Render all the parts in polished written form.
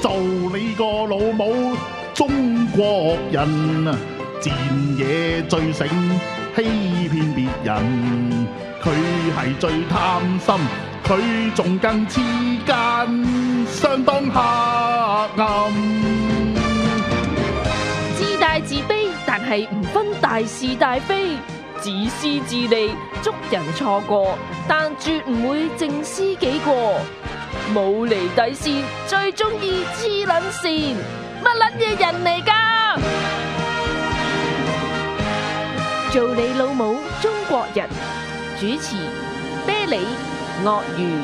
做你個老母！中國人賤嘢最醒，欺騙別人，佢係最貪心，佢仲更黐奸，相當黑暗。 自大自卑，但係唔分大是大非，自私自利，捉人錯過，但絕唔會正思己過。冇離底線，最中意黐撚線，乜撚嘢人嚟㗎？做你老母，中國人。主持啤梨、鱷魚。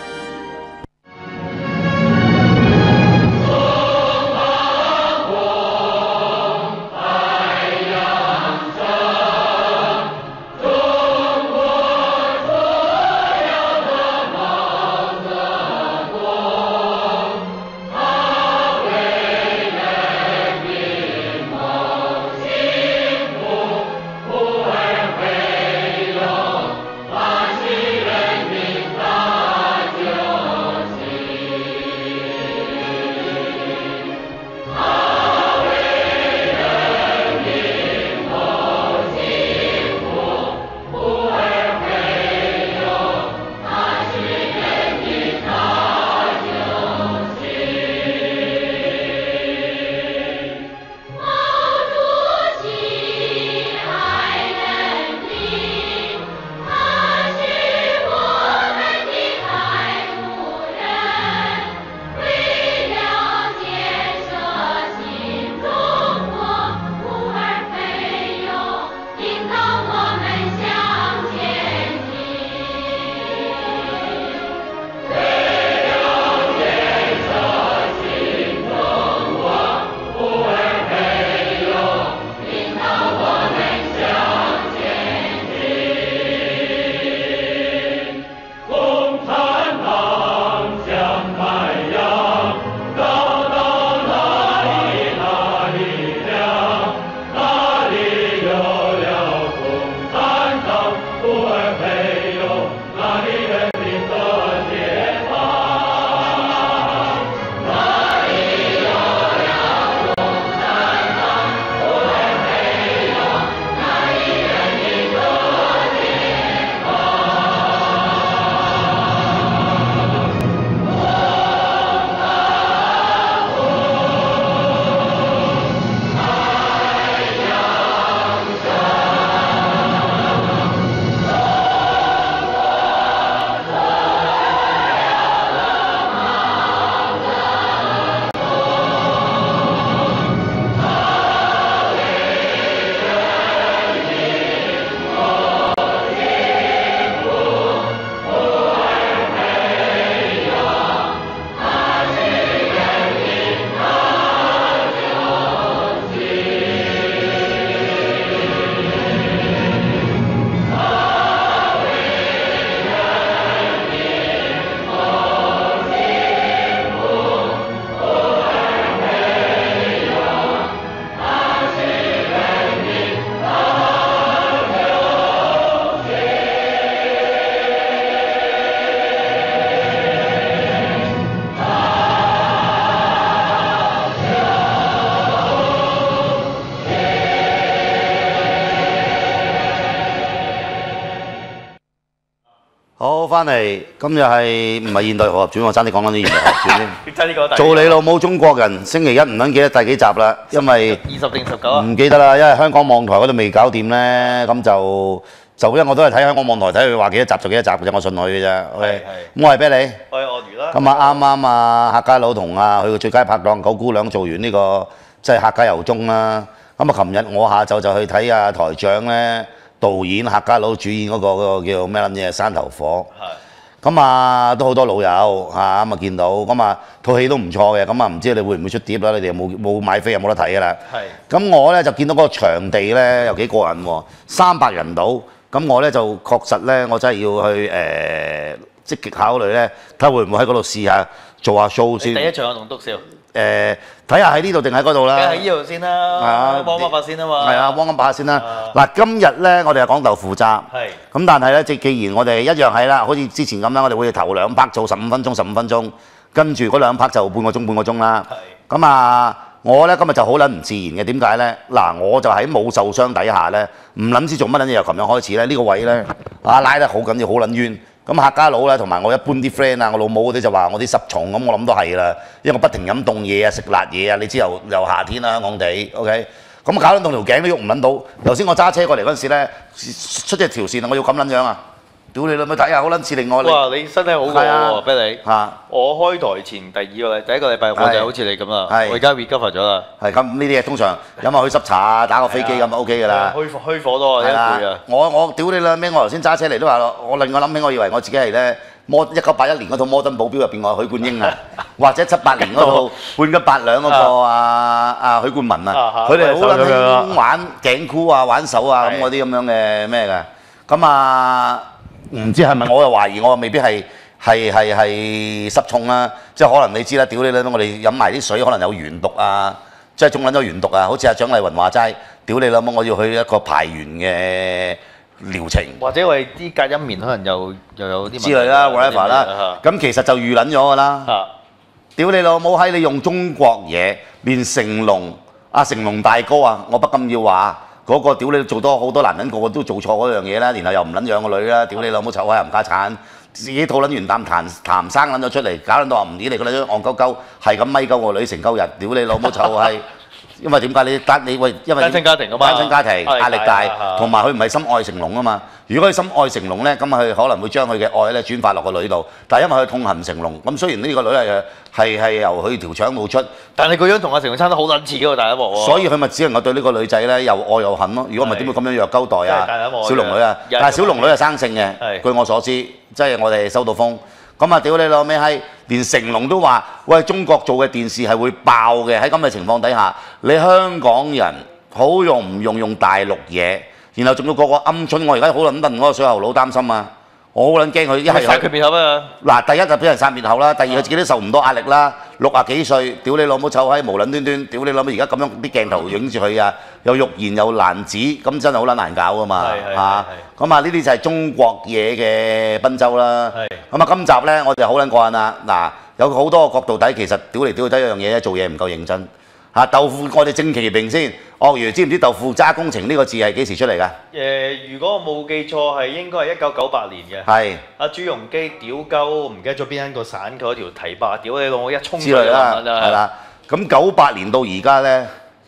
好，翻嚟今日係唔係現代學習轉？我爭啲講緊啲現代學習轉爭呢個做你老母中國人，星期一唔撚記得第幾集啦，因為 20定19啊？ 唔記得啦，因為香港網台嗰度未搞掂咧，咁就因為我都係睇香港網台睇佢話幾多集就幾多集嘅啫，我信佢嘅啫。OK，咁我係啤梨， 我係鱷魚啦。 咁啊啱啱啊客家佬同佢個最佳拍檔九姑娘做完呢個即係客家遊蹤啦。咁啊，琴日我下晝就去睇台長咧。導演客家佬主演嗰個叫咩撚嘢山頭火，咁啊都好多老友嚇咁啊見到，咁啊套戲都唔錯嘅，咁啊唔知你會唔會出碟啦？你哋冇買飛有冇得睇㗎啦？咁我咧就見到嗰個場地咧又幾過癮喎，300人到，咁我咧就確實咧我真係要去積極考慮咧，睇下會唔會喺嗰度試下做下 show 先。 第一場有棟篤笑。 睇下喺呢度定喺嗰度啦。 梗係喺呢度先啦，汪一發先啊嘛。 係啊，汪一發先啦。嗱，今日咧我哋係講豆腐渣。係。咁但係咧，既然我哋一樣係啦，好似之前咁啦，我哋會頭2 part 做15分鐘，15分鐘。 跟住嗰兩 part 就半個鐘啦。咁啊，我咧今日就好撚唔自然嘅，點解咧？嗱，我就喺冇受傷底下咧，唔撚知做乜撚嘢，由琴日開始咧，呢個位咧拉得好緊要，好撚冤。咁客家佬咧，同埋我一般啲 friend 啊，我老母嗰啲就話我啲濕重，咁我諗都係啦，因為我不停飲凍嘢啊，食辣嘢啊，你知又夏天啦，香港地 ，OK， 咁搞到條頸都喐唔撚到。頭先我揸車過嚟嗰陣時咧，出隻條線啊，我要咁撚樣啊！屌你老母睇下，好撚似另外哇！你身體好過喎，俾你。 嚇！ 我開台前第一個禮拜，我就好似你咁啦。我而家 recover 咗啦。 係咁，呢啲嘢通常飲下去濕茶啊，打個飛機咁就 OK 㗎啦。 虛火多啊，一攰啊！ 我屌你啦咩！我頭先揸車嚟都話咯，我令我諗起，我以為我自己係咧1981年嗰套《摩登保鏢》入邊個許冠英啊，或者78年嗰套《半斤八兩》嗰個許冠文啊，佢哋好撚興玩頸箍啊、玩手啊咁嗰啲咁樣嘅咩㗎。咁啊〜唔知係咪我又懷疑我未必係濕重啦，即係可能你知啦，屌你啦！我哋飲埋啲水可能有鉛毒啊，即係中撚咗鉛毒啊！好似阿蔣麗芸話齋，屌你啦！我要去一個排鉛嘅療程，或者我哋啲隔音棉可能又有啲之類啦 ，whatever 啦。咁其實就預撚咗㗎啦。屌你老母閪！你用中國嘢，連成龍成龍大哥啊，我不禁要話。嗰個屌你做多好多男人個個都做錯嗰樣嘢啦，然後又唔撚養個女啦，屌你老母臭閪冚家產，自己肚撚完啖痰生撚咗出嚟，搞撚到話唔理你個女戇鳩鳩，係咁咪鳩個女成鳩日，屌你老母臭閪！因為點解你喂？因為單親家庭啊嘛， 單親家庭壓力大，同埋佢唔係深愛成龍啊嘛。如果佢深愛成龍咧，咁佢可能會將佢嘅愛咧轉發落個女度，但係因為佢痛恨成龍，咁雖然呢個女係由佢條腸度出， 但係個樣同阿成龍差得好撚似喎，大一鑊喎。 所以佢咪只能夠對呢個女仔咧又愛又恨咯。如果唔係點會咁樣虐鳩待啊？小龍女啊，但係小龍女係生性嘅，據我所知，即係我哋收到風。咁啊！屌你老味閪，連成龍都話：喂，中國做嘅電視係會爆嘅。喺咁嘅情況底下，你香港人好用唔用大陸嘢，然後仲要個鵪鶉。我而家好撚戥嗰個水喉佬擔心啊！我好撚驚佢一係殺佢滅口啊！ 嗱，第一就俾人殺滅口啦，第二佢自己都受唔到壓力啦。60幾歲，屌你老母臭閪，無撚端端，屌你老母而家咁樣啲鏡頭影住佢啊，又欲言又難止，咁真係好撚難搞噶嘛嚇。咁啊，呢啲就係中國嘢嘅賓州啦。咁啊，今集咧我哋好撚過癮啦。嗱，有好多個角度睇，其實屌嚟屌去得一樣嘢咧，做嘢唔夠認真。豆腐我哋正其名先，鱷魚知唔知豆腐渣工程呢個字係幾時出嚟㗎？ 如果我冇記錯係應該係1998年嘅。係。阿朱鎔基屌鳩，唔記得咗邊一個省佢嗰條堤壩屌你老母一衝之類啦，係啦。咁98年到而家咧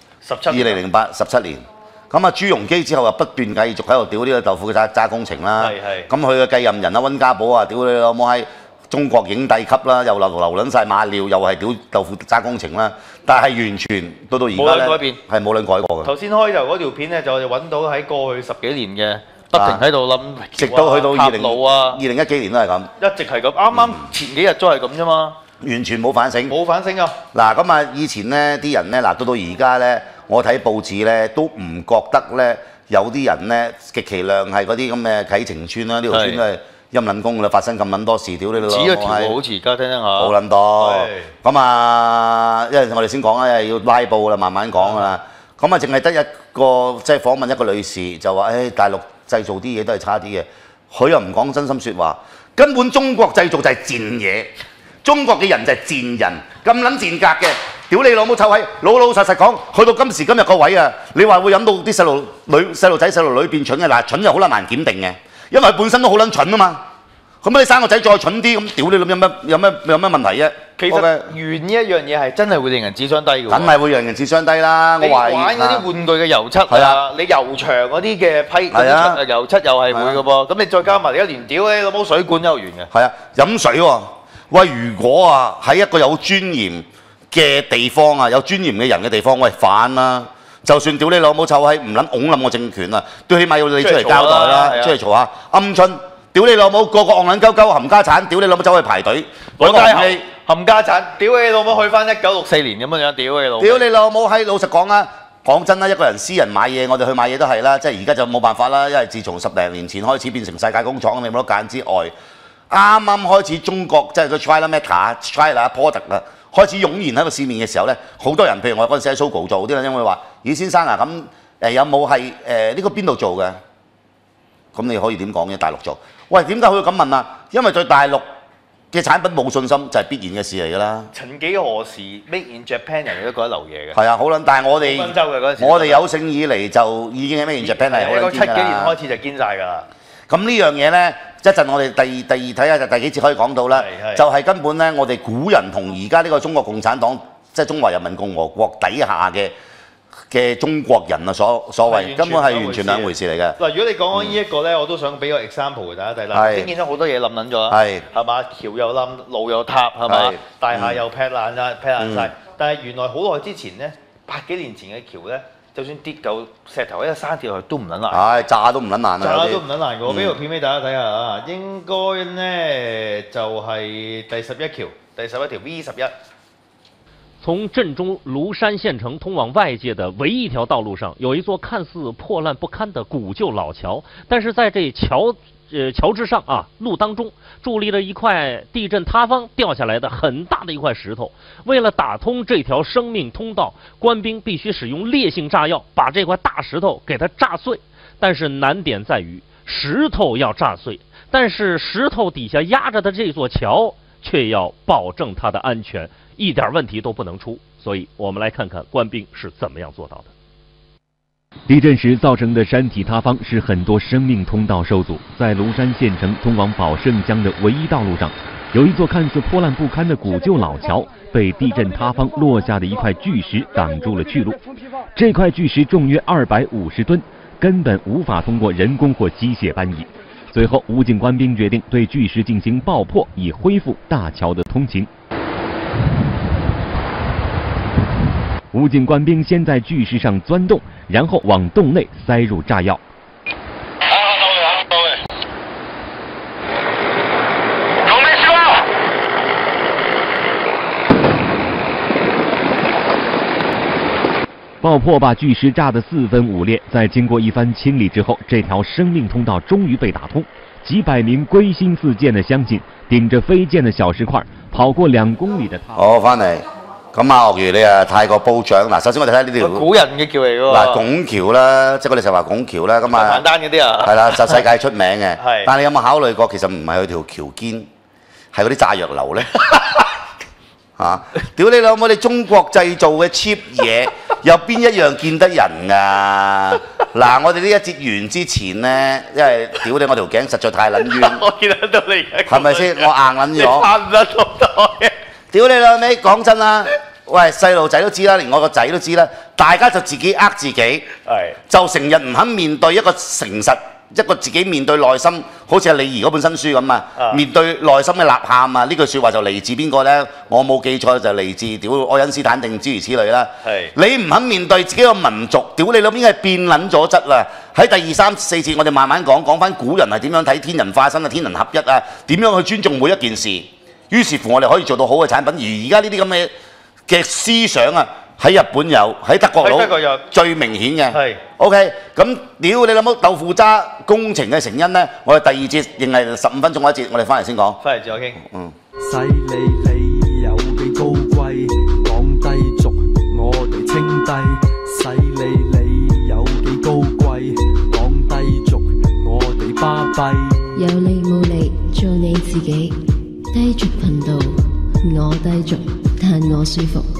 ，2008 17年。咁啊，朱鎔基之後又不斷繼續喺度屌呢個豆腐渣工程啦。咁佢嘅繼任人啊，溫家寶啊，屌你老母閪！中國影帝級啦，又流撚晒馬尿，又係屌豆腐渣工程啦，但係完全到而家咧，係冇撚改過嘅。 頭先開頭嗰條片咧，就揾到喺過去10幾年嘅，不停喺度諗， 直到去到2010幾年都係咁， 一直係咁。啱啱前幾日都係咁啫嘛， 完全冇反省， 冇反省啊！ 嗱咁啊，以前咧啲人咧，嗱到而家咧，我睇報紙咧都唔覺得咧有啲人咧極其量係嗰啲咁嘅啟晴邨啦，呢條村都係。陰撚公啦，發生咁撚多事，屌你老母！ 指咗條喎，好似而家聽聽下。 好撚多，咁啊，因為我哋先講啦，因為要拉布啦，慢慢講啦。咁啊，淨係得一個即係訪問一個女士，就話：誒大陸製造啲嘢都係差啲嘅。佢又唔講真心説話，根本中國製造就係賤嘢，中國嘅人就係賤人，咁撚賤格嘅。屌你老母臭閪！老實講，去到今時今日個位啊，你話會飲到啲細路仔細路女變蠢嘅，嗱蠢又好難檢定嘅。因為佢本身都好撚蠢啊嘛，咁你生個仔再蠢啲，咁屌你諗有咩問題啫？ 其實鉛呢一樣嘢係真係會令人智商低嘅喎。梗係會讓人智商低啦！我話你玩嗰啲玩具嘅油漆啊，你油牆嗰啲嘅批嗰啲油漆又係會嘅噃。咁你再加埋你一連屌你老母水管都有鉛嘅。係啊，飲水喎！喂，如果啊喺一個有尊嚴嘅地方啊，有尊嚴嘅人嘅地方，喂反啦！就算屌你老母臭閪唔撚擁冧個政權啊，都起碼要你出嚟交代啦，出嚟嘈下。鵪鶉，屌你老母個戇撚鳩鳩冚家產，屌你老母走去排隊， 攞街冚家產，屌你老母去翻1964年咁樣，屌你老母！ 屌你老母閪！老實講啊，講真啦，一個人私人買嘢，我哋去買嘢都係啦，即係而家就冇辦法啦，因為自從10零年前開始變成世界工廠，你冇得揀之外，啱啱開始中國即係個 China Meta、China Product 啊。開始湧現喺個市面嘅時候咧，好多人譬如我嗰陣時喺 Sogo 做啲人，因為話：咦先生啊，咁有冇係呢個邊度做嘅？咁你可以點講嘅？大陸做？喂，點解佢會咁問啊？因為對大陸嘅產品冇信心就係必然嘅事嚟㗎啦。 曾幾何時 Made in Japan 人哋都覺得流嘢嘅。 係啊，好撚！但係我哋溫州嘅嗰陣時， 我哋有姓以嚟就已經係 Made in Japan 係好撚堅㗎啦。 70幾年開始就堅晒㗎啦。 咁呢樣嘢咧，一陣我哋第二睇下就第幾節可以講到啦。就係根本咧，我哋古人同而家呢個中國共產黨，即係中華人民共和國底下嘅中國人啊，所謂根本係完全兩回事嚟嘅。 嗱，如果你講呢一個咧，我都想俾個 example 俾大家睇啦。已經見到好多嘢冧撚咗啦，係嘛？橋又冧，路又塌，係嘛？大廈又劈爛啦，劈爛晒。但係原來好耐之前咧，100幾年前嘅橋咧，就算跌嚿石頭一個山跌落去都唔撚爛。係炸都唔撚爛啊！炸都唔撚爛嘅。我俾條片俾大家睇下啊，應該咧就係第11條，第11條 V11。 從鎮中廬山縣城通往外界的唯一條道路上，有一座看似破爛不堪的古舊老橋，但是在這橋之上啊，路當中佇立了一塊地震塌方掉下來的很大的一塊石頭。為了打通這條生命通道，官兵必須使用烈性炸藥把這塊大石頭給它炸碎。但是難點在於石頭要炸碎，但是石頭底下壓着的這座橋卻要保證它的安全，一點問題都不能出。所以我們來看看官兵是怎麼樣做到的。地震時造成的山體塌方使很多生命通道受阻，在廬山縣城通往寶勝江的唯一道路上，有一座看似破爛不堪的古舊老橋，被地震塌方落下的一塊巨石擋住了去路。這塊巨石重約250噸，根本無法通過人工或機械搬移。最後，武警官兵決定對巨石進行爆破，以恢復大橋的通行。武警官兵先在巨石上鑽洞，然後往洞內塞入炸藥。爆破把巨石炸得4分5裂，在經過一番清理之後，這條生命通道終於被打通。幾百名歸心似箭的鄉親頂着飛濺的小石塊，跑過2公里的塔。好，翻嚟。咁啊，鱷魚你啊太過褒獎嗱，首先我哋睇呢條古人嘅橋嚟㗎喎。嗱，拱橋啦，即係我哋成日話拱橋啦，咁啊，簡單嗰啲啊，係啦，就世界出名嘅。係。但係你有冇考慮過，其實唔係佢條橋堅，係嗰啲炸藥流咧？嚇！屌你老母！你中國製造嘅 cheap 嘢，有邊一樣見得人㗎？嗱，我哋呢一節完之前咧，因為屌你我條頸實在太撚冤，我見得到你而家，係咪先？我硬撚咗，你拍唔得咁多嘅。屌你老味，講真啦，喂，細路仔都知啦，連我個仔都知啦，大家就自己呃自己，就成日唔肯面對一個誠實，一個自己面對內心，好似係李怡嗰本新書咁啊，面對內心嘅吶喊啊，呢句説話就嚟自邊個呢？我冇記錯就嚟自屌愛因斯坦定諸如此類啦。你唔肯面對自己個民族，屌你老邊係變撚咗質啦！喺第2、3、4節我哋慢慢講翻古人係點樣睇天人化身啊、天人合一啊，點樣去尊重每一件事。於是乎，我哋可以做到好嘅產品。而而家呢啲咁嘅思想啊，喺日本有，喺德國有最明顯嘅。係 OK， 咁屌你諗冇豆腐渣工程嘅成因咧？我哋第2節仍係15分鐘一節，我哋翻嚟先講。翻嚟再傾。犀利你有幾高貴，講低俗我哋稱低。犀利你有幾高貴，講低俗我哋巴閉。有理冇理，做你自己。低俗頻道，我低俗，但我舒服。